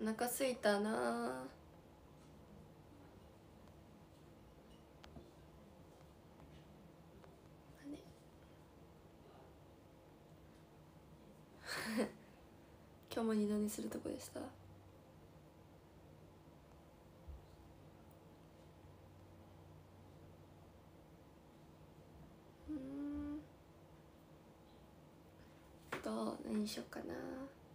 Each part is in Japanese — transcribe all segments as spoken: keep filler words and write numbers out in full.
腹すいたな。今日も二度寝するとこでした。うんと何しようかな、ね、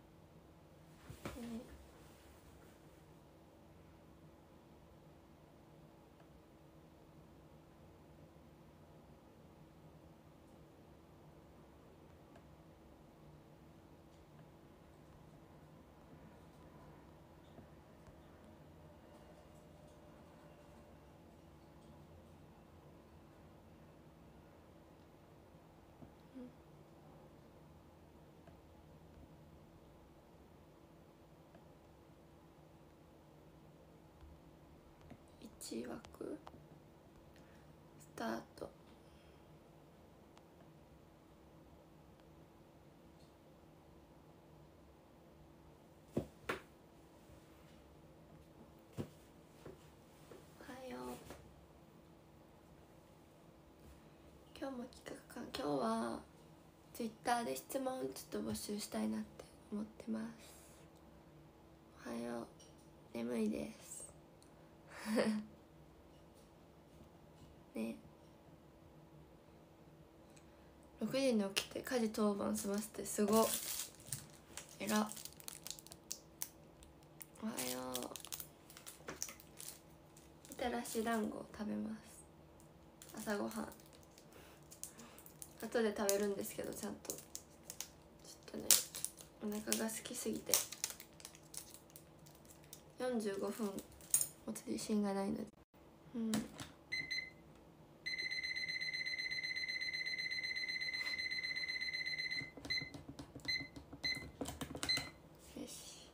いちわくスタート。おはよう。今日も企画か。今日はツイッターで質問ちょっと募集したいなって思ってます。おはよう。眠いですね。ろくじに起きて家事当番済ませて、すごっ、えらっ。おはよう。みたらし団子を食べます。朝ごはん後で食べるんですけど、ちゃんとちょっとねお腹が空きすぎてよんじゅうごふん持つ自信がないので、うんよし、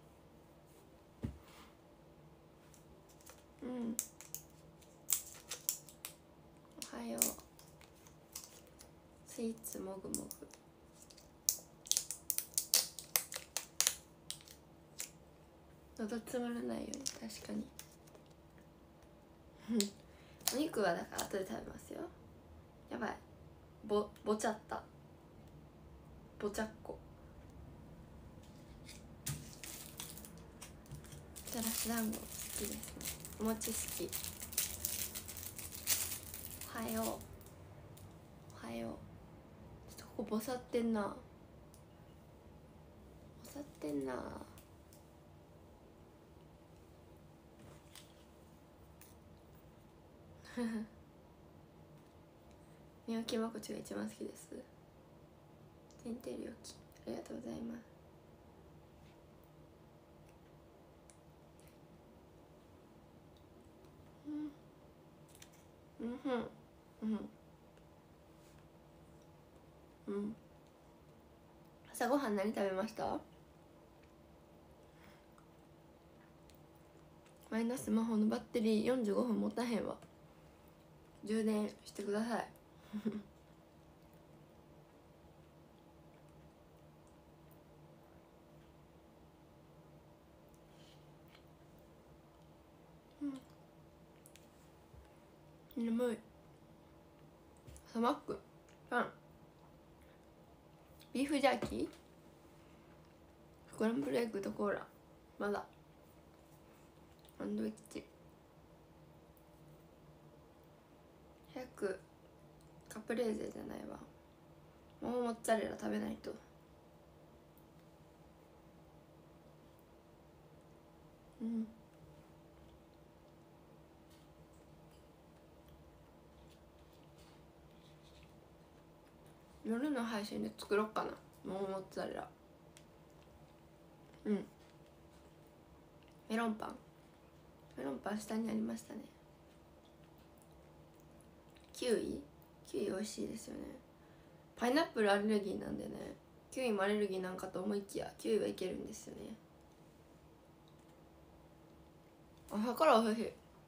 うん、おはよう。スイーツもぐもぐ。喉詰まらないように、確かにお肉はだから後で食べますよ。やばい、ぼぼちゃった、ぼちゃっこ。みたらし団子好きですね。お餅好き。おはよう。おはよう。ちょっとここぼさってんな、ぼさってんな。寝起きまこちが一番好きです。天てり起き、ありがとうございます。うんうんうんうん朝ごはん何食べました？マイナス魔法のバッテリーよんじゅうごふん持たへんわ。充電してくださいうん、眠い。朝マック、パン、ビーフジャーキー、スクランブルエッグとコーラ、まだサンドイッチ早くカプレーゼじゃないわ、もうモッツァレラ食べないと。うん夜の配信で作ろうかな、もうモッツァレラ。うん、メロンパン、メロンパン下にありましたね。キウイ、キウイ美味しいですよね。パイナップルアレルギーなんでね、キウイもアレルギーなんかと思いきやキウイはいけるんですよね。朝からおいし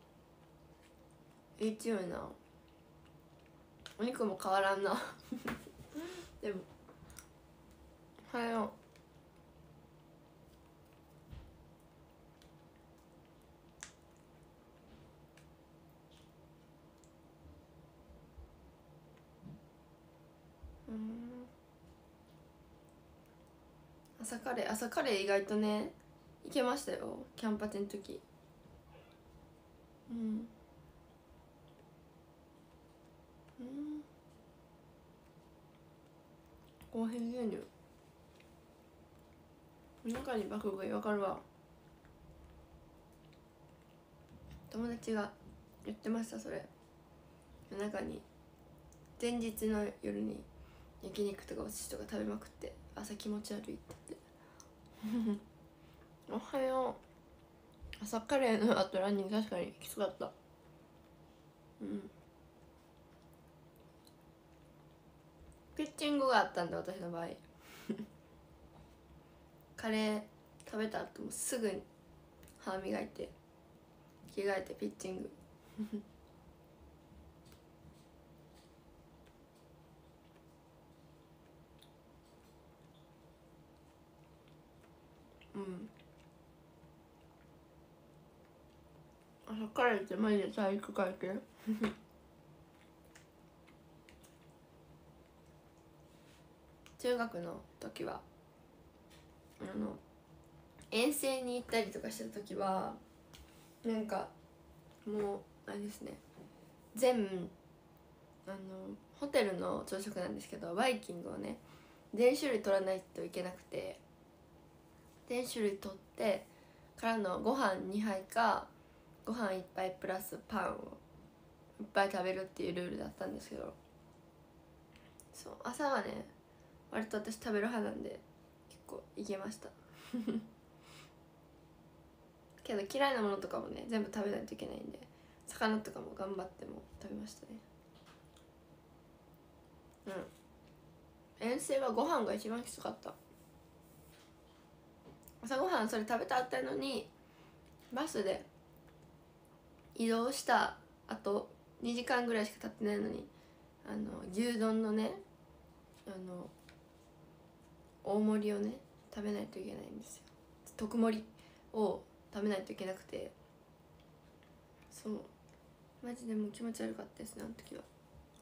い。いい強いな。お肉も変わらんなでもおはよ朝カレー朝カレー意外とねいけましたよ、キャンパチの時。うんうんコーヒー牛乳中に爆食いわかるわ。友達が言ってましたそれ。夜中に前日の夜に焼肉とかお寿司とか食べまくって朝気持ち悪いって言っておはよう。朝カレーの後ランニング確かにきつかった。うんピッチングがあったんだ私の場合カレー食べた後もすぐに歯磨いて着替えてピッチングうん朝カレーってマジで体育会系中学の時はあの遠征に行ったりとかした時はなんかもうあれですね、全あのホテルの朝食なんですけどバイキングをね全種類取らないといけなくて、全種類取ってからのご飯にはいかご飯いっぱいプラスパンをいっぱい食べるっていうルールだったんですけど、そう朝はね割と私食べる派なんで結構いけましたけど嫌いなものとかもね全部食べないといけないんで、魚とかも頑張っても食べましたね。うん遠征はご飯が一番きつかった。朝ごはんそれ食べた後やのにバスで移動したあとにじかんぐらいしか経ってないのにあの牛丼のねあの大盛りをね食べないといけないんですよ。特盛りを食べないといけなくて、そうマジでもう気持ち悪かったですねあの時は。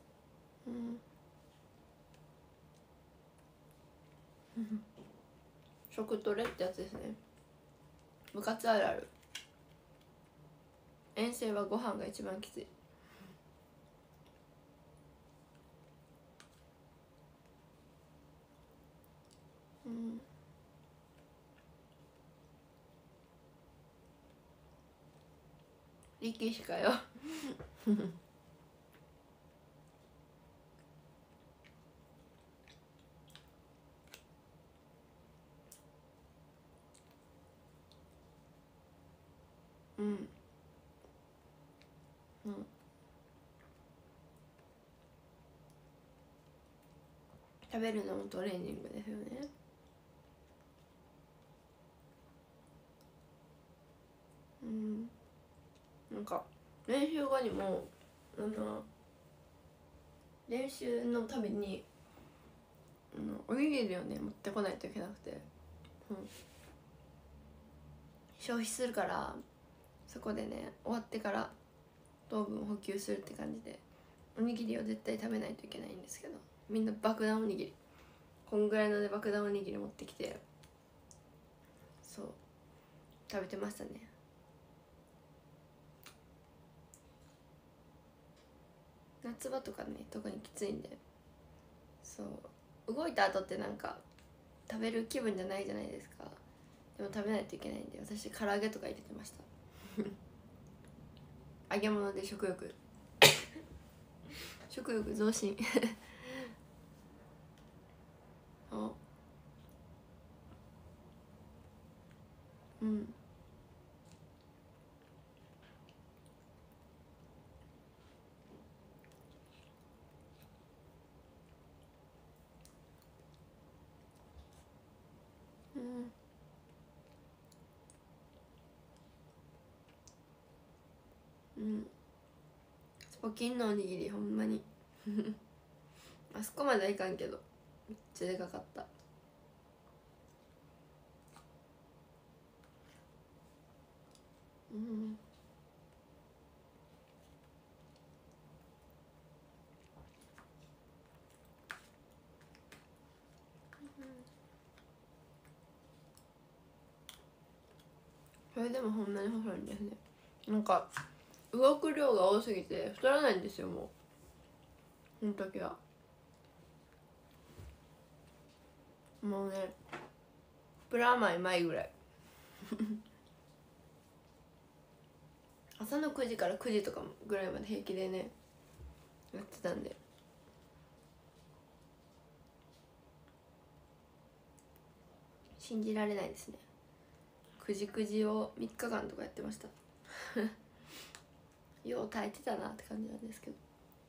うん食トレってやつですね。部活あるある。遠征はご飯が一番きつい。うん力士かようんうん食べるのもトレーニングですよね。うんなんか練習後にもあの練習のためにあのおにぎりをね持ってこないといけなくて、うん、消費するからそこでね終わってから糖分を補給するって感じでおにぎりを絶対食べないといけないんですけど、みんな爆弾おにぎりこんぐらいのね爆弾おにぎり持ってきてそう食べてましたね。夏場とかね特にきついんで、そう動いた後ってなんか食べる気分じゃないじゃないですか。でも食べないといけないんで私唐揚げとか入れてました揚げ物で食欲食欲増進おうんうんうんスポキンのおにぎりほんまにあそこまではいかんけどめっちゃでかかった。うんれでもほんなに細いんですね。なんか動く量が多すぎて太らないんですよ。もうその時はもうねプラマイマイぐらい朝のくじからくじとかぐらいまで平気でねやってたんで、信じられないですね。くじくじをみっかかんとかやってましたよう耐えてたなって感じなんですけど、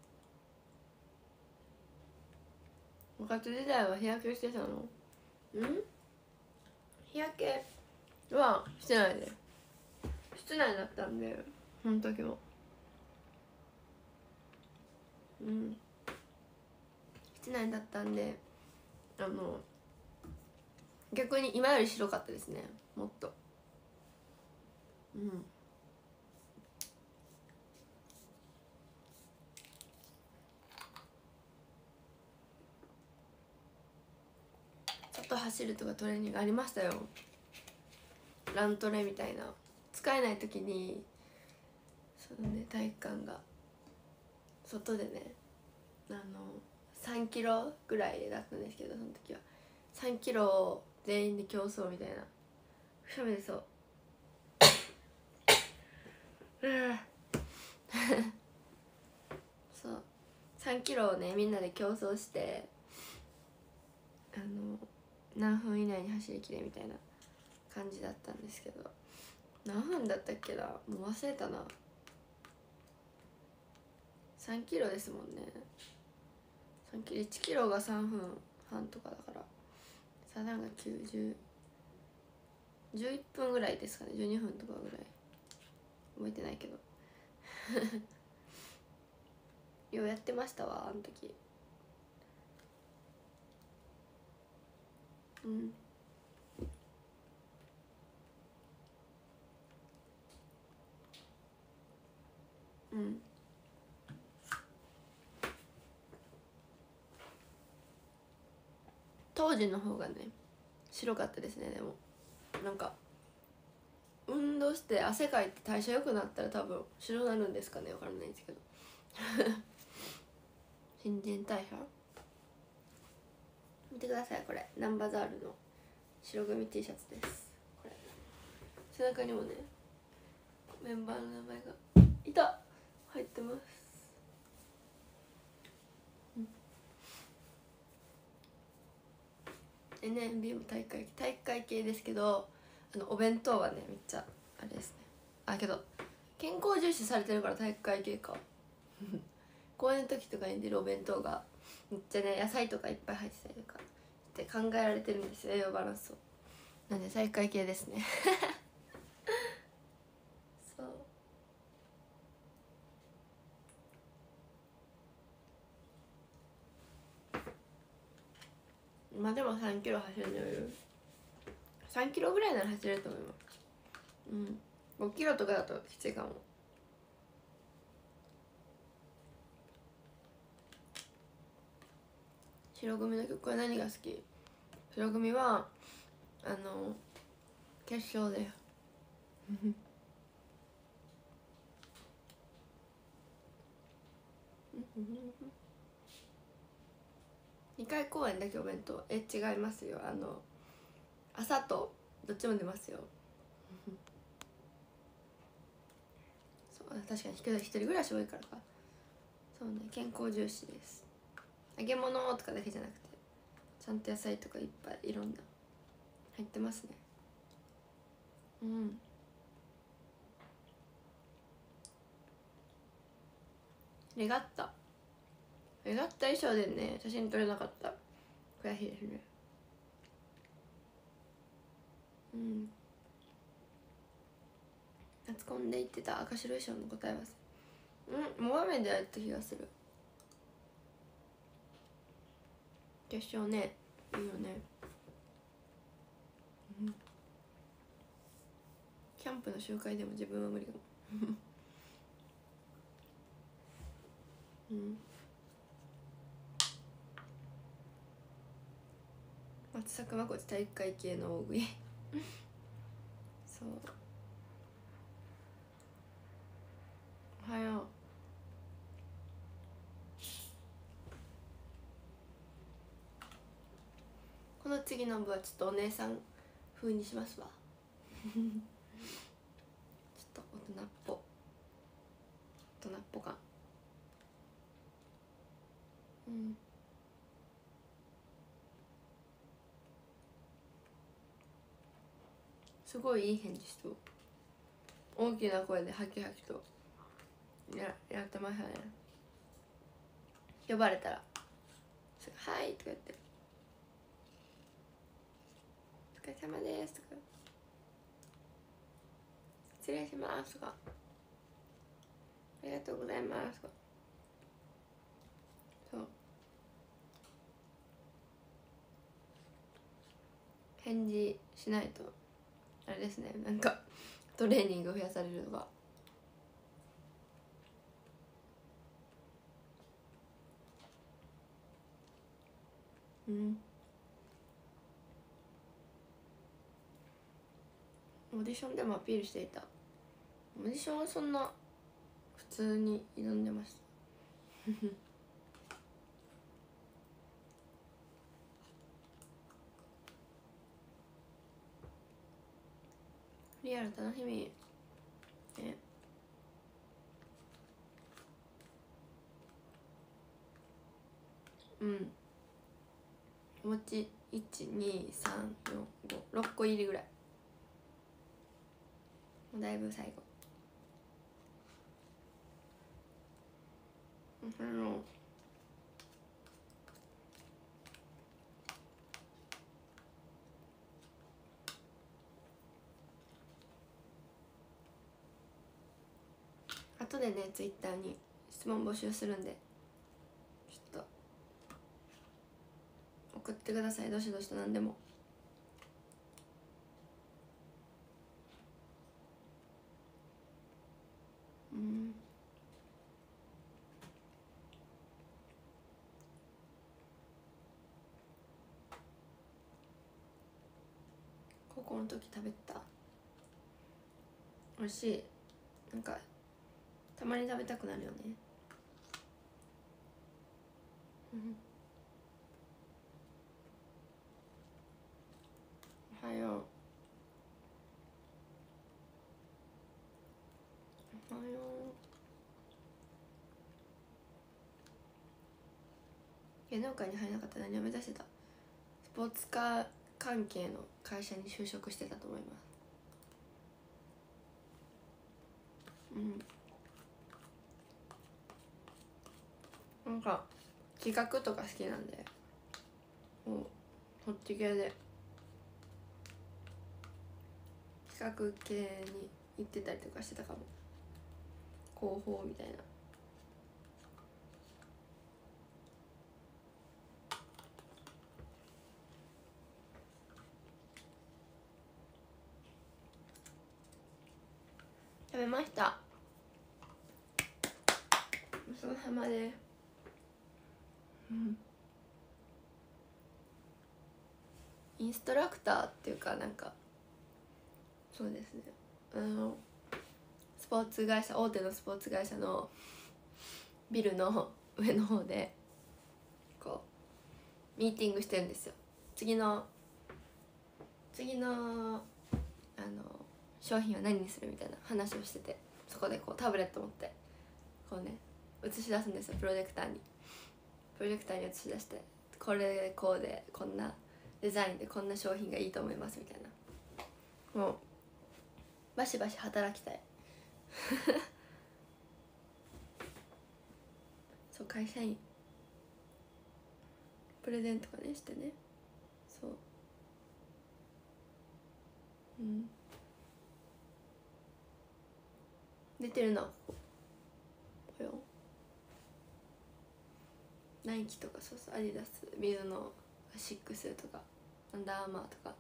部活時代は日焼けしてたの？ん日焼けはしてないで、室内だったんでその時もうん室内だったんで、あの逆に今より白かったですね、もっと。うん外走るとかトレーニングありましたよ。ラントレみたいな、使えない時にそのね体育館が外でね、あのさんキロぐらいだったんですけど、その時はさんキロを全員で競争みたいな、くしゃみでそうそうさんキロをねみんなで競争して、あの何分以内に走りきれみたいな感じだったんですけど、何分だったっけな、もう忘れたな。さんキロですもんね。さんキロいちキロがさんぷんはんとかだから、さだんがきゅうじゅう、じゅういっぷんぐらいですかね、じゅうにふんとかぐらい、覚えてないけどようやってましたわあの時。うんうん当時の方がね白かったですね。でもなんか運動して汗かいて代謝良くなったら多分白なるんですかね、分からないんですけど新陳代謝見てください、これナンバザールの白組 T シャツです。これ背中にもねメンバーの名前がいた入ってます。エヌエムビー も体育会体育会系ですけど、あのお弁当はねめっちゃあれですね。あけど健康重視されてるから体育会系か公演の時とかに出るお弁当がめっちゃね野菜とかいっぱい入ってたりとかって考えられてるんですよ、栄養バランスを。なんで体育会系ですねまあでもさんキロ走るのよ、さんキロぐらいなら走れると思います。うんごキロとかだときついかも。白組の曲は何が好き？白組はあの決勝でにかい公演だけお弁当、え違いますよ、あの朝とどっちも出ますよそう確かに一人暮らし多いからか。そうね、健康重視です。揚げ物とかだけじゃなくてちゃんと野菜とかいっぱいいろんな入ってますね。うんレガッタレガッタ衣装でね写真撮れなかった、悔しいですね。うん夏コンで言ってた赤白衣装の答え合わせ、うんモアメでやった気がする。決勝ねいいよね。うんキャンプの集会でも自分は無理かもうん松坂真子体育会系の大食いそうおはよう。この次の部はちょっとお姉さん風にしますわちょっと大人っぽ大人っぽ感。うんすごいいい返事と大きな声でハキハキとややってましたね。呼ばれたら「はい」とか言って「お疲れ様です」とか「失礼します」とか「ありがとうございます」とかそう返事しないとあれですね、なんかトレーニング増やされるとか。うんオーディションでもアピールしていた。オーディションはそんな普通に挑んでましたリアル楽しみね。うんお餅いちにさんよんごろっこ入りぐらい。もうだいぶ最後。あの後でねツイッターに質問募集するんでちょっと送ってください。どしどしと何でも。うん高校の時食べた美味しい。なんかたまに食べたくなるよね。うんおはよう。おはよう。芸能界に入らなかったら何を目指してた？スポーツカー関係の会社に就職してたと思います。うんなんか企画とか好きなんでもうそっち系で企画系に行ってたりとかしてたかも。広報みたいな。食べました。お疲れ様です。うんインストラクターっていうかなんかそうですねあのスポーツ会社大手のスポーツ会社のビルの上の方でこうミーティングしてるんですよ。次の次のあの商品は何にするみたいな話をしてて、そこでこうタブレット持ってこうね映し出すんですよ。プロジェクターにプロジェクターに映し出して、これこうでこんなデザインでこんな商品がいいと思いますみたいな。もうバシバシ働きたいそう会社員プレゼントとかねしてね。そううん出てるな。ぽよナイキとかそうそうアディダスビズのアシックスとかアンダーアーマーとか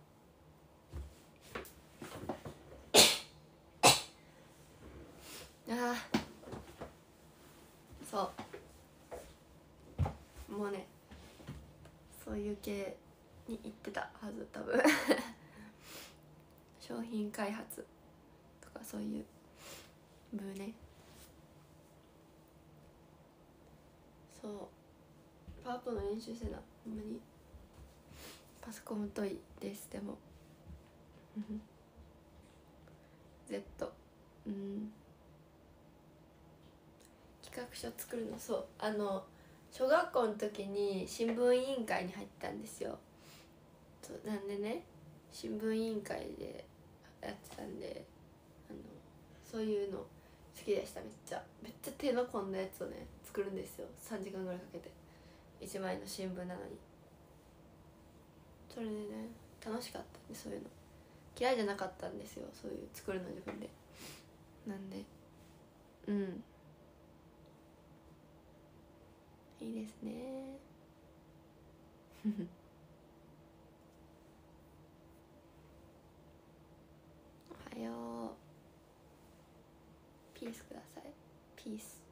ああそうもうねそういう系に行ってたはず多分商品開発とかそういう部ねそうパワポの練習してた。ほんまにパソコン疎いです。でもZ うん企画書作るの。そうあの小学校の時に新聞委員会に入ったんですよ。そうなんでね新聞委員会でやってたんで、あのそういうの好きでした。めっちゃめっちゃ手の込んだやつをね作るんですよ。さんじかんぐらいかけていちまいの新聞なのに。それでね楽しかったね。そういうの嫌いじゃなかったんですよ。そういう作るの自分で。なんでうんいいですねおはよう。ピースください。ピース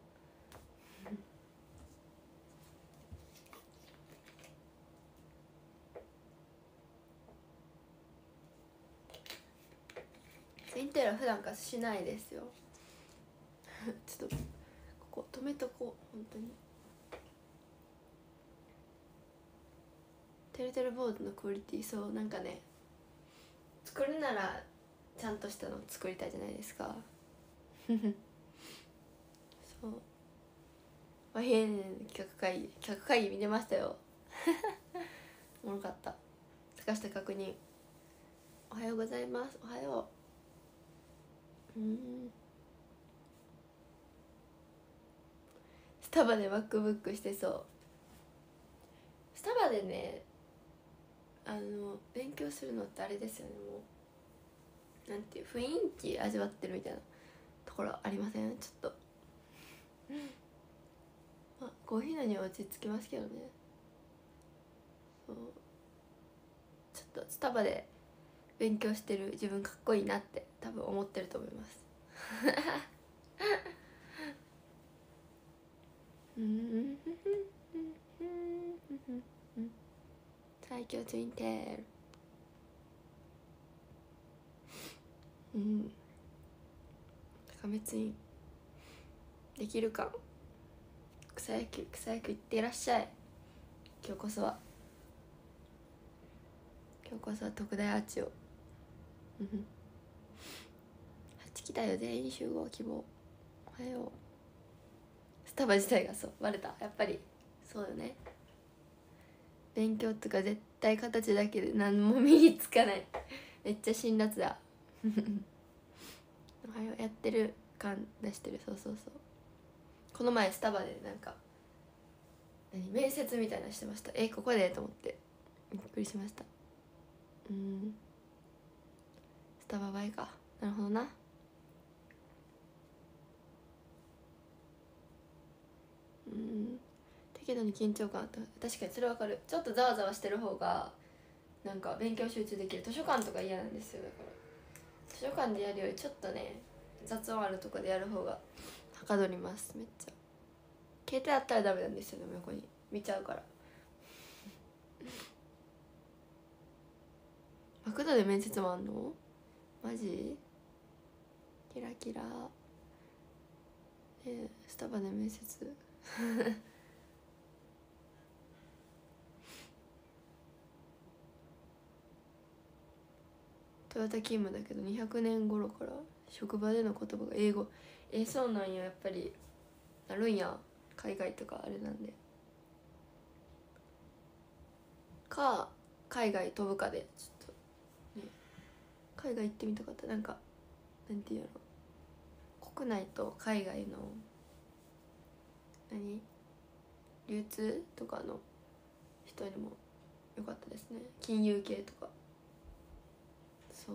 ツインテールは普段からしないですよちょっとここ止めとこう。本当にてるてるボードのクオリティ、そうなんかね作るならちゃんとしたの作りたいじゃないですかそう和平年企画会議企画会議見てましたよおもろかった。坂下確認おはようございます。おはよう。うんスタバで MacBook してそう。スタバでねあの勉強するのってあれですよね。もうなんていう雰囲気味わってるみたいなところありません？ちょっとまあコーヒーのには落ち着きますけどね。そうちょっとスタバで勉強してる自分かっこいいなって多分思ってると思います最強ツインテール。うん高めツインできるか。草野球草野球行ってらっしゃい。今日こそは今日こそは特大アーチをはち来たよ。全員集合希望。おはよう。スタバ自体がそうバレた。やっぱりそうよね。勉強とか絶対形だけで何も身につかないめっちゃ辛辣だおはよう。やってる感出してる。そうそうそう。この前スタバでなんか何面接みたいなのしてました。えここでと思ってびっくりしました。うんスタババイか。なるほどな。うん適度に緊張感あった。確かにそれわかる。ちょっとざわざわしてる方がなんか勉強集中できる。図書館とか嫌なんですよ。だから図書館でやるよりちょっとね雑音あるとこでやる方がはかどります。めっちゃ携帯あったらダメなんですよ。でも横に見ちゃうからマクドで面接もあんの？マジ？キラキラ。えー、スタバで面接トヨタ勤務だけどにひゃくねん頃から職場での言葉が英語。えー、そうなんや。やっぱりなるんや。海外とかあれなんでか海外飛ぶかでちょっとね海外行ってみたかった。なんかなんていうの国内と海外の何流通とかの人にも良かったですね。金融系とかそう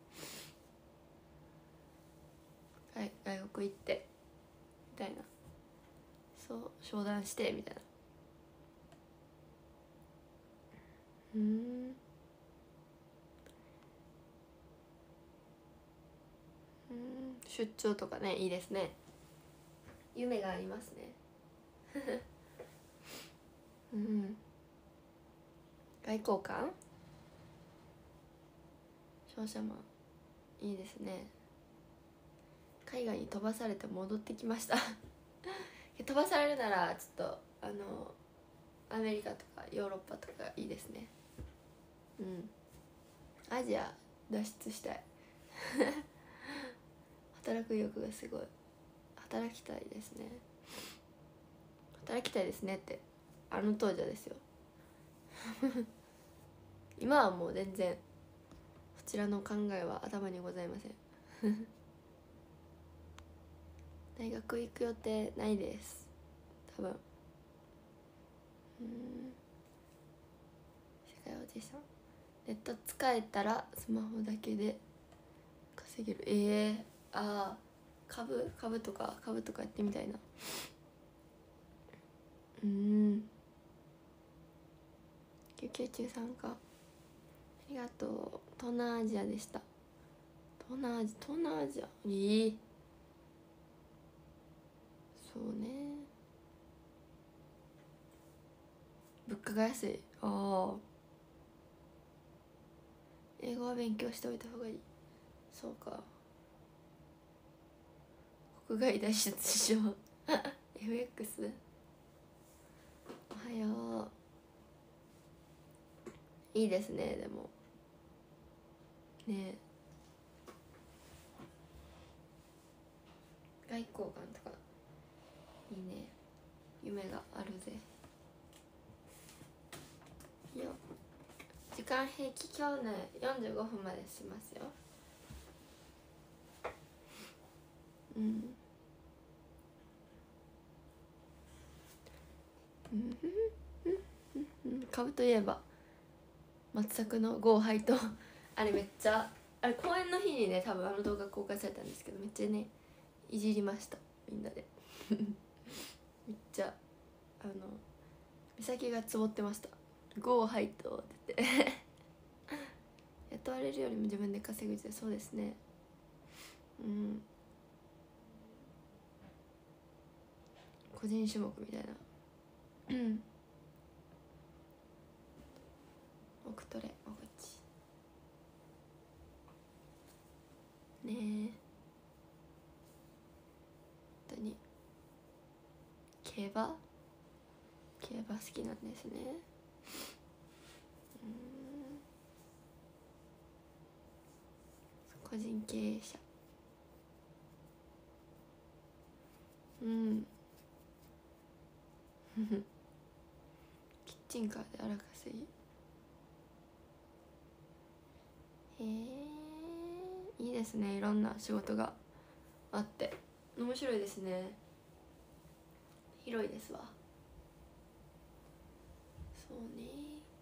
はい外国行ってみたいな。そう商談してみたいな。うんうん出張とかねいいですね。夢がありますねうん外交官商社マンいいですね。海外に飛ばされて戻ってきました飛ばされるならちょっとあのアメリカとかヨーロッパとかいいですね。うん、アジア脱出したい働く意欲がすごい。働きたいですね。働きたいですねってあの当時はですよ今はもう全然そちらの考えは頭にございません大学行く予定ないです多分。うん世界おじさんネット使えたらスマホだけで稼げる。ええー、ああ株株とか株とかやってみたいな。うん、休憩中参加ありがとう。東南アジアでした。東南アジア東南アジアいい。そうね、物価が安い。ああ英語は勉強しておいた方がいい。そうか、国外脱出しようエフエックス おはよう。いいですね。でもね外交官とかいいね。夢があるぜよ。時間平気今日ねよんじゅうごふんまでしますよ。うん株といえば松作のゴーハイとあれめっちゃあれ公演の日にね多分あの動画公開されたんですけどめっちゃねいじりましたみんなでめっちゃあの美咲がつぼってました。ゴーハイとって言って雇われるよりも自分で稼ぐ時代。そうですね。うん、個人種目みたいなうん奥トレお口ねえ本当に競馬競馬好きなんですね。うん個人経営者。うんキッチンカーで荒稼ぎ。へえいいですね。いろんな仕事があって面白いですね。広いですわ。そうね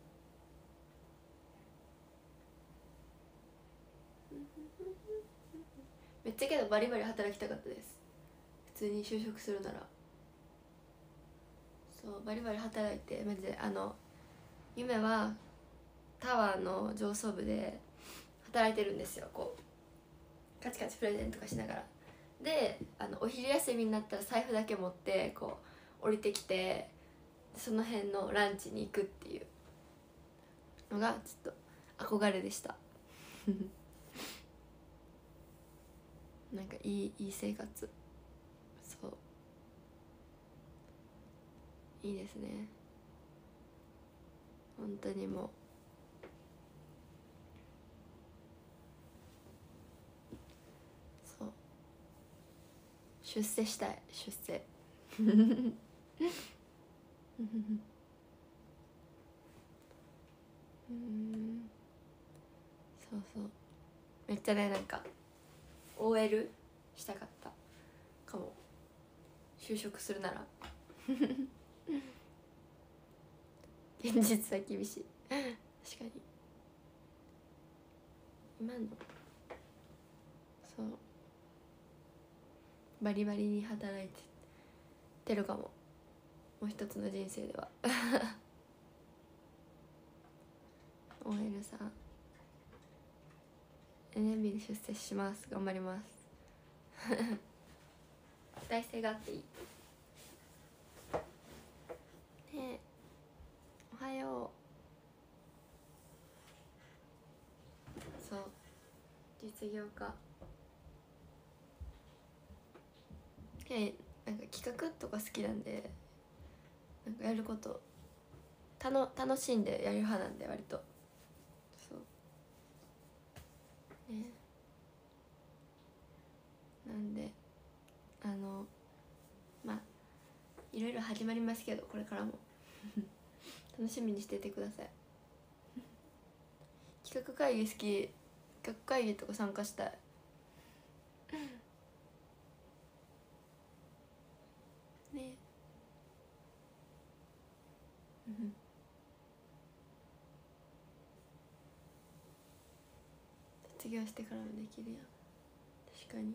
めっちゃけどバリバリ働きたかったです。普通に就職するならそうバリバリ働いてマジであの夢はタワーの上層部で働いてるんですよ。こうカチカチプレゼントとかしながらであのお昼休みになったら財布だけ持ってこう降りてきてその辺のランチに行くっていうのがちょっと憧れでしたなんかいいいい生活。そういいですね本当にもうそう出世したい出世うんそうそうめっちゃねなんか オーエル したかったかも就職するなら現実は厳しい確かに今のそうバリバリに働いててるかももう一つの人生ではオーエル さん エヌエムビー で出世します。頑張ります期待性があっていいねえおはよう。そう実業家えなんか企画とか好きなんでなんかやることたの楽しんでやる派なんで、割とそうね。なんであのまあいろいろ始まりますけど、これからも楽しみにしててください。企画会議好き。企画会議とか参加したい。ね。うん卒業してからもできるやん。確かに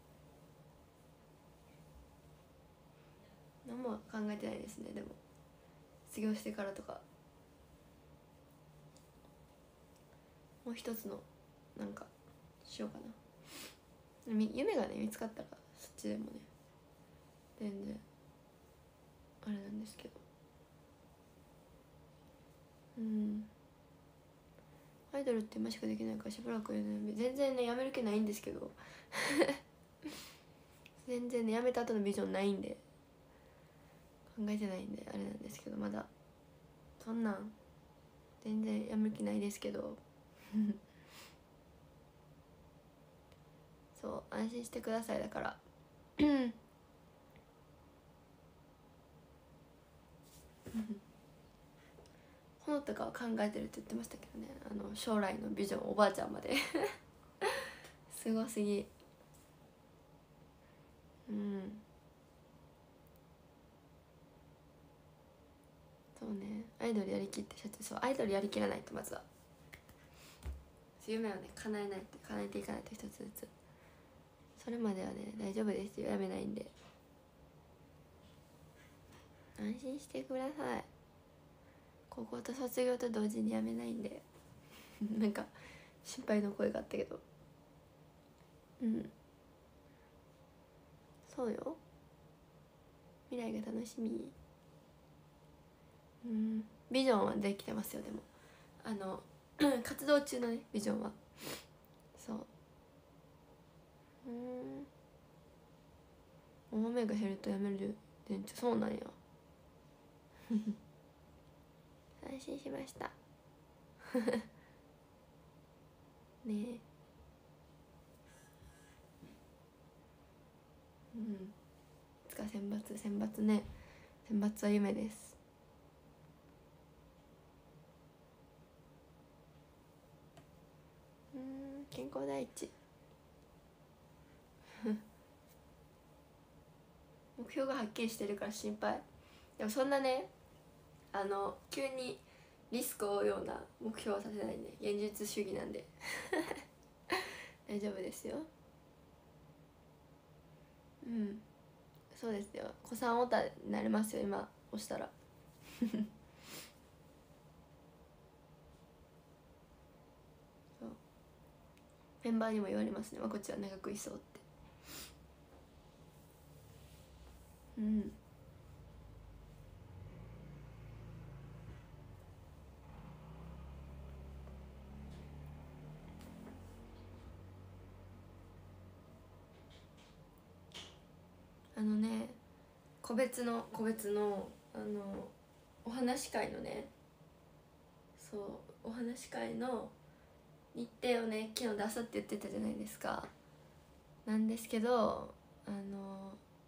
何も考えてないですね。でも卒業してからとかもう一つのなんかしようかな。夢がね見つかったらそっちでもね全然あれなんですけど、うんアイドルって今しかできないからしばらく、ね、全然ねやめる気ないんですけど全然ねやめた後のビジョンないんで考えてないんであれなんですけど、まだそんなん全然やめる気ないですけどそう安心してください。だからほのとかは考えてるって言ってましたけどね、あの将来のビジョンおばあちゃんまですごすぎ。うんそうね、アイドルやりきって社長、そうアイドルやりきらないとまずは夢をね叶えないと、叶えていかないと一つずつ。それまではね大丈夫ですよ、やめないんで安心してください。高校と卒業と同時にやめないんでなんか心配の声があったけど、うんそうよ、未来が楽しみ。うんビジョンはできてますよ。でもあの活動中のねビジョンはそううん雨が減るとやめる店長、そうなんや安心しましたねえうんいつか選抜選抜ね、選抜は夢です。うん健康第一目標がはっきりしてるから心配。でもそんなねあの急にリスクを負うような目標はさせないんで、現実主義なんで大丈夫ですよ。うんそうですよ、子さんオタになれますよ今押したらそうメンバーにも言われますね、まこっちは長くいそうって。うんあのね個別の個別のあのお話し会のね、そうお話し会の日程をね昨日出すって言ってたじゃないですか。なんですけどあの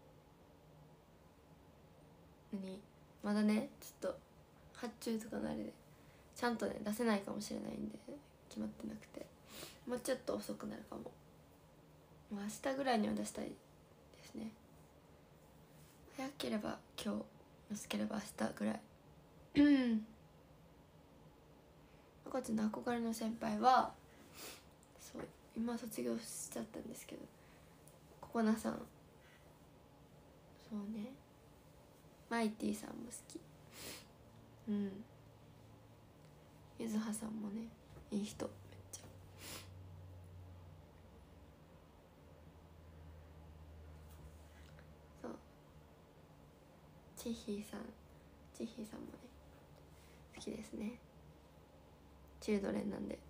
何まだねちょっと発注とかのあれでちゃんとね出せないかもしれないんで決まってなくて、もうちょっと遅くなるかも。もう明日ぐらいには出したいですね。早ければ今日、遅ければ明日ぐらいうん赤ちゃんの憧れの先輩はそう今卒業しちゃったんですけど、ココナさん、そうねマイティさんも好き。うんゆずはさんもねいい人めっちゃ。そうチッヒーさんチッヒーさんもね好きですね、チルドレンなんで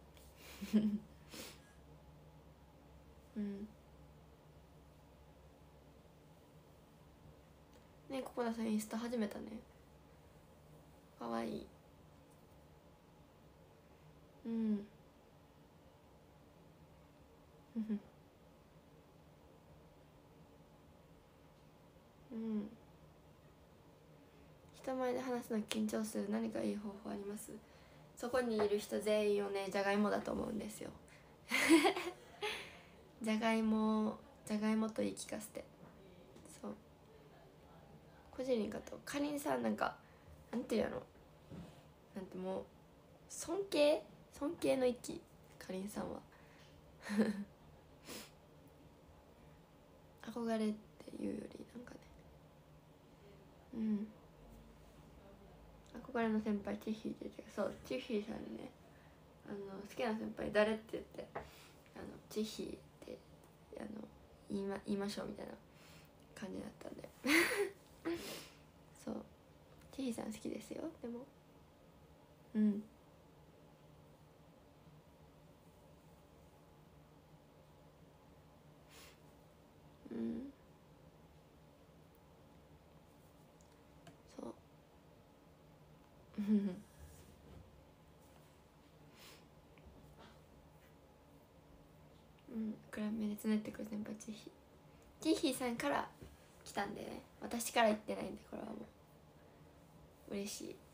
うんねココナさんインスタ始めたね。 かわいい。うんうん人前で話すの緊張する。何かいい方法あります？そこにいる人全員をねじゃがいもだと思うんですよじゃがいもじゃがいもと言い聞かせて。そうこじりんかとかりんさんなんかなんていうのなんてもう尊敬尊敬の域かりんさんは憧れっていうよりなんかねうん憧れの先輩チッヒーって言ってそうチッヒーさんにねあの好きな先輩誰って言ってあのチッヒーってあの言いま言いましょうみたいな感じだったんでそうチッヒーさん好きですよ。でもうんうんそううん暗めでつねってくる先輩チッヒーチッヒーさんから来たんでね私から言ってないんでこれはもう嬉しい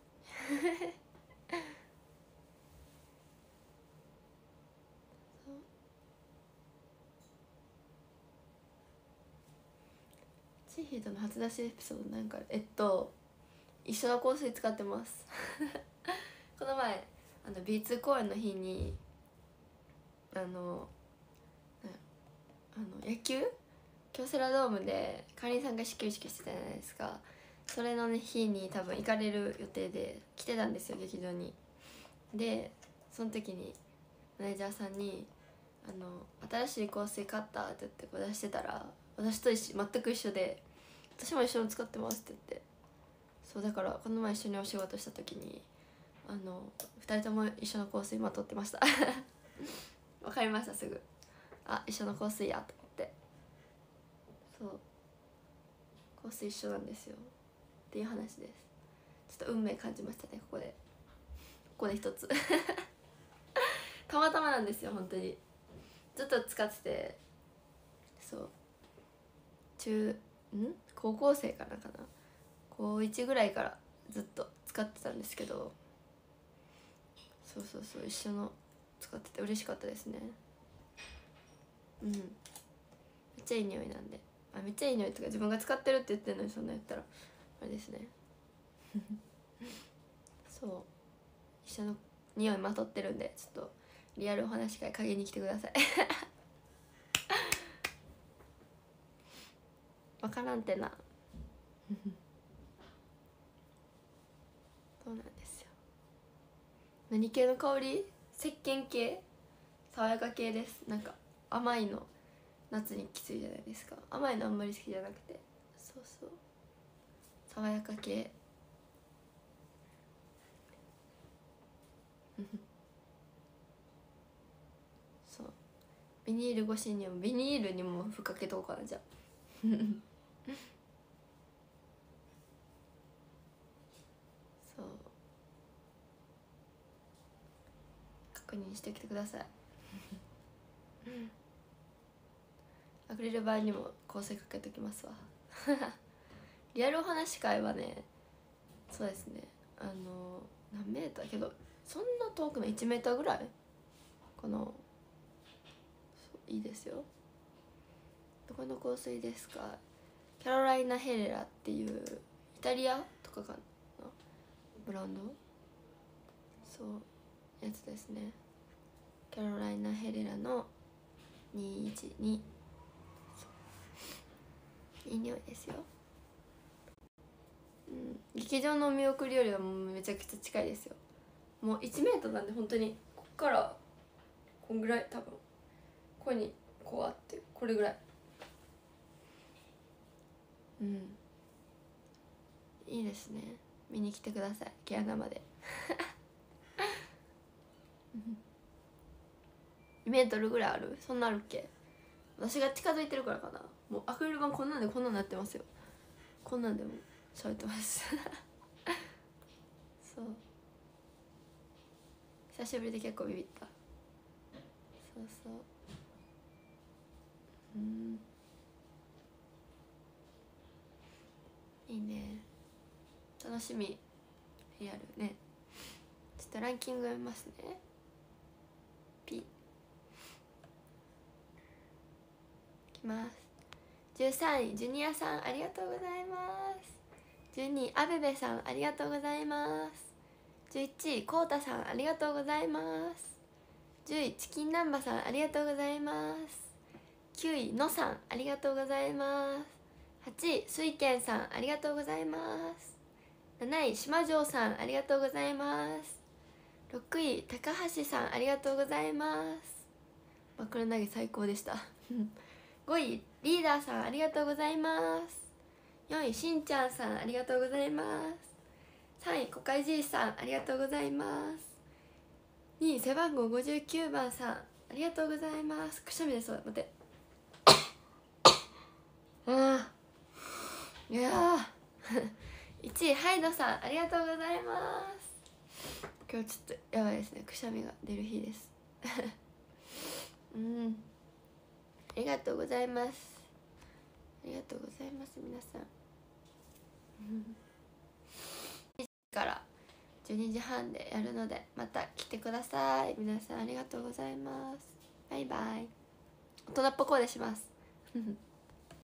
チッヒーとの初出しエピソードなんかえっと一緒の香水使ってますこの前あの ビーツー 公演の日にあのあの野球京セラドームでかりんさんが始球式してたじゃないですか。それの、ね、日に多分行かれる予定で来てたんですよ劇場に。でその時にマネージャーさんに「あの新しい香水買った?」って言ってこう出してたら私と一緒全く一緒で「私も一緒に使ってます」って言って。そうだからこの前一緒にお仕事した時にあのふたりとも一緒の香水まとってましたわかりましたすぐ。あ一緒の香水やと思って。そう香水一緒なんですよっていう話です。ちょっと運命感じましたねここでここで一つたまたまなんですよ本当に。ずっと使っててそう中ん高校生からかな高いちぐらいからずっと使ってたんですけどそうそうそう一緒の使ってて嬉しかったですね。うんめっちゃいい匂いなんであめっちゃいい匂いとか自分が使ってるって言ってるのにそんな言ったらあれですねそう一緒の匂いまとってるんでちょっとリアルお話会鍵に来てくださいわからんてなそうなんですよ。何系の香り？石鹸系？爽やか系です。なんか甘いの夏にきついじゃないですか。甘いのあんまり好きじゃなくてそうそう爽やか系そうビニール越しにもビニールにもふっかけとこうかなじゃあそう確認してきてくださいアクリル板にも香水かけときますわリアルお話会はねそうですねあの何メーターけどそんな遠くないいちメーターぐらいかな。そういいですよ。どこの香水ですか？キャロライナ・ヘレラっていうイタリアとかかなブランドそうやつですね。キャロライナ・ヘレラのにいちにいい匂いですよ。うん、劇場のお見送りよりはもうめちゃくちゃ近いですよ。もういちメートルなんで本当にこっからこんぐらい多分ここにこうあってこれぐらいうんいいですね。見に来てください毛穴までにメートルぐらいある？そんなあるっけ？私が近づいてるからかな。もうアクリル板こんなんでこんなんなってますよ。こんなんでも喋ってますそう久しぶりで結構ビビった。そうそううんいいね楽しみやるね。ちょっとランキング読みますね。ピいきます。じゅうさんいジュニアさんありがとうございます。じゅうにいアベベさんありがとうございます。じゅういちいコウタさんありがとうございます。じゅういチキン南波さんありがとうございます。きゅういのさんありがとうございます。はちい水賢さんありがとうございます。なない島城さんありがとうございます。ろくい高橋さんありがとうございます。枕投げ最高でしたごいリーダーさんありがとうございます。よんいしんちゃんさんありがとうございます。さんいこかいじいさんありがとうございます。にい背番号ごじゅうきゅうばんさんありがとうございます。くしゃみでそう待ってあいやいちいハイドさんありがとうございます。今日ちょっとやばいですねくしゃみが出る日ですうんありがとうございます。ありがとうございます皆さんじからじゅうにじはんでやるのでまた来てください。皆さんありがとうございます。バイバイ。大人っぽコーデします